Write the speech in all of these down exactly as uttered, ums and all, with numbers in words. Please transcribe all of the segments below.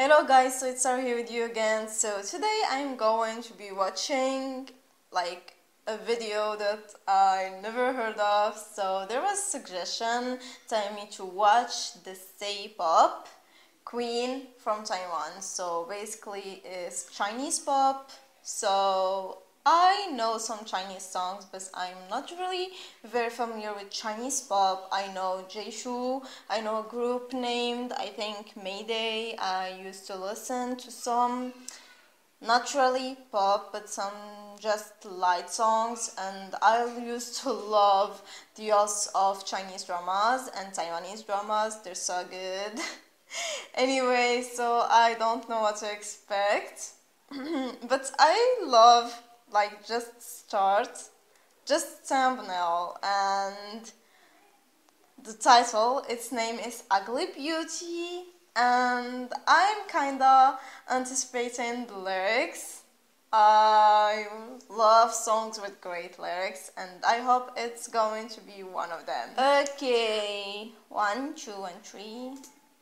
Hello guys, so it's Sarah here with you again. So today I'm going to be watching like a video that I never heard of. So there was a suggestion telling me to watch the K-pop queen from Taiwan. So basically it's Chinese pop. So I know some Chinese songs, but I'm not really very familiar with Chinese pop. I know Jeishu, I know a group named, I think, Mayday. I used to listen to some, not really pop, but some just light songs, and I used to love the use of Chinese dramas and Taiwanese dramas. They're so good. Anyway, so I don't know what to expect, but I love like just start, just thumbnail and the title. Its name is Ugly Beauty, and I'm kinda anticipating the lyrics. I love songs with great lyrics, and I hope it's going to be one of them. Okay, one, two, and three.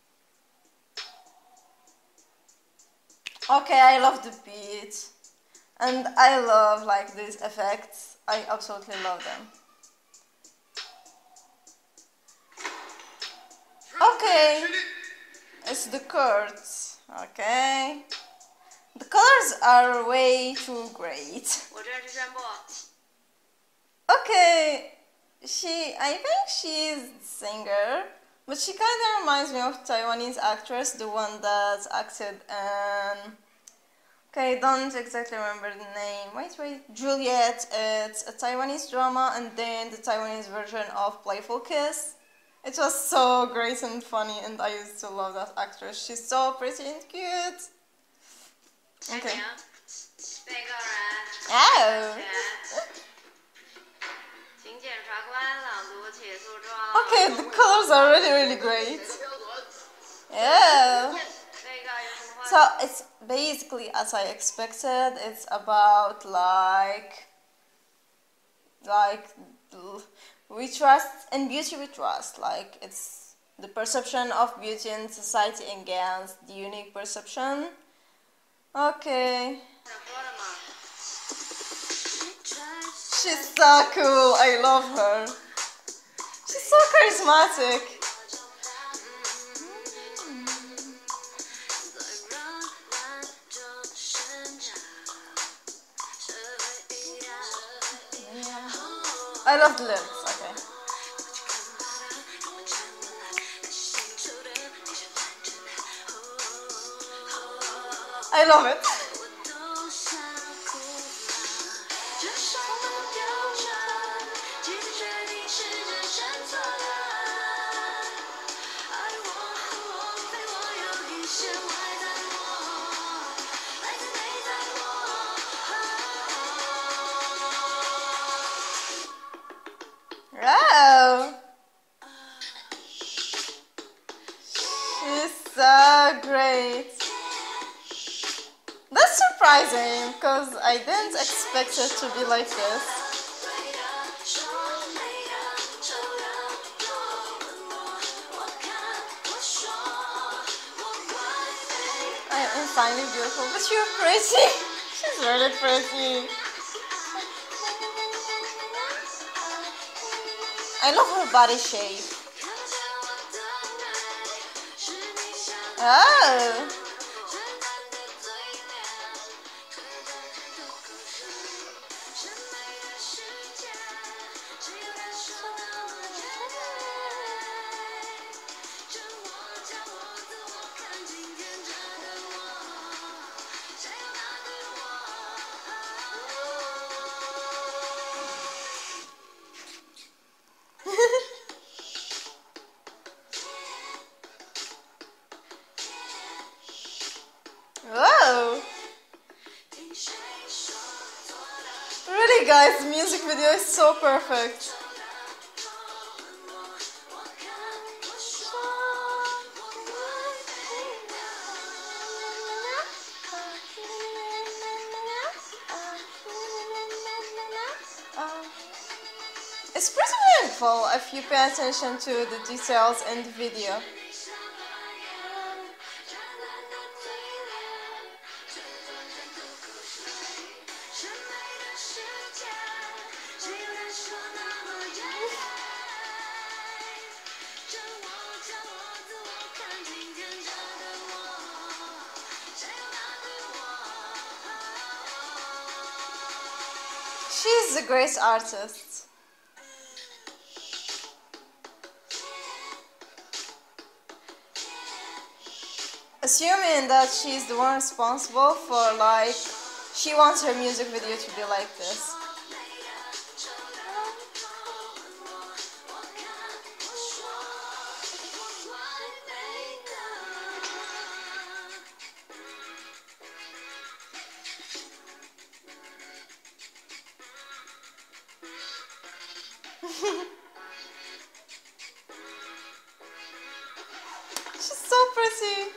Okay, I love the beat. And I love like these effects. I absolutely love them. Okay, it's the chords. Okay, the colors are way too great. Okay, she, I think she's the singer, but she kind of reminds me of Taiwanese actress, the one that acted in. Okay, don't exactly remember the name. Wait, wait. Juliet. It's a Taiwanese drama, and then the Taiwanese version of Playful Kiss. It was so great and funny, and I used to love that actress. She's so pretty and cute. Okay. Oh. Okay, the colors are really, really great. Yeah. So it's basically as I expected. It's about like, like we trust and beauty we trust. Like it's the perception of beauty in society against the unique perception. Okay. She's so cool. I love her. She's so charismatic. I love the lyrics, okay. I love it. Wow! She's so great. That's surprising because I didn't expect it to be like this. I am finally beautiful, but you're pretty. She's really pretty. I love her body shape. Oh! Whoa! Really guys, the music video is so perfect. It's pretty meaningful if you pay attention to the details in the video. she's a great artist. Assuming that she's the one responsible for, like, she wants her music video to be like this. She's so pretty.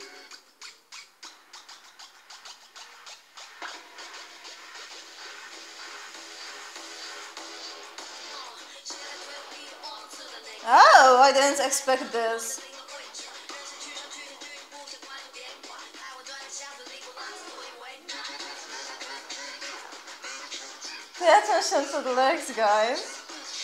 Oh, I didn't expect this. Pay attention to the lyrics, guys.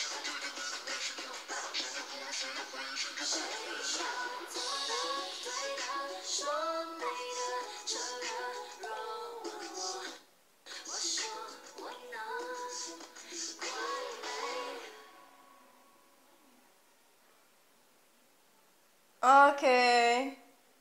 Okay.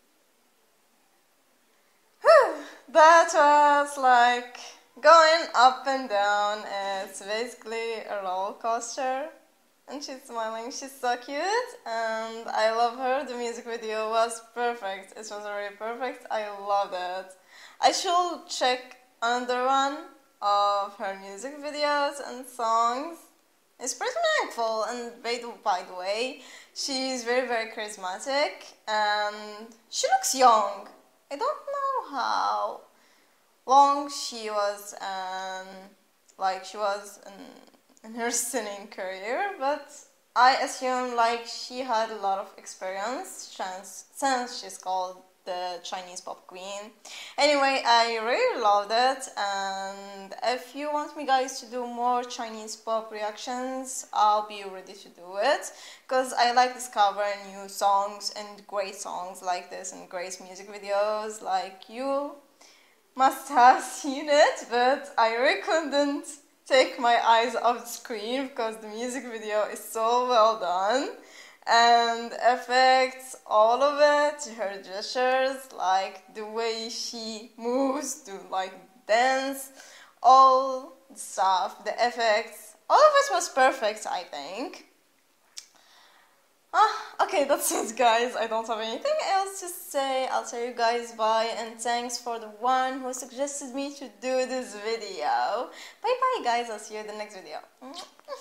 Whew. That was like going up and down. It's basically a roller coaster. And she's smiling. She's so cute. And I love her. The music video was perfect. It was really perfect. I loved it. I should check another one of her music videos and songs. It's pretty meaningful, and by the, by the way, she's very, very charismatic, and she looks young. I don't know how long she was, um, like she was in, in her singing career, but I assume like she had a lot of experience since, since she's called the Chinese pop queen. Anyway, I really loved it, and if you want me guys to do more Chinese pop reactions, I'll be ready to do it, because I like discovering new songs and great songs like this and great music videos. Like, you must have seen it, but I really couldn't take my eyes off the screen because the music video is so well done. And effects, all of it, her gestures, like the way she moves to like dance, all the stuff, the effects, all of it was perfect, I think. Ah, okay, that's it guys, I don't have anything else to say. I'll tell you guys bye, and thanks for the one who suggested me to do this video. Bye bye guys, I'll see you in the next video.